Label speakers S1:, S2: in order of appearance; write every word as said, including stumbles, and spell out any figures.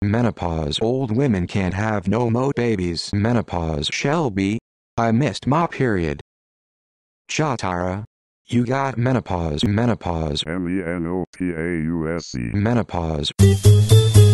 S1: Menopause. Old women can't have no mo babies. Menopause. Shelby, I missed my period. Chatara, you got menopause. Menopause.
S2: M E N O P A U S E.
S1: Menopause.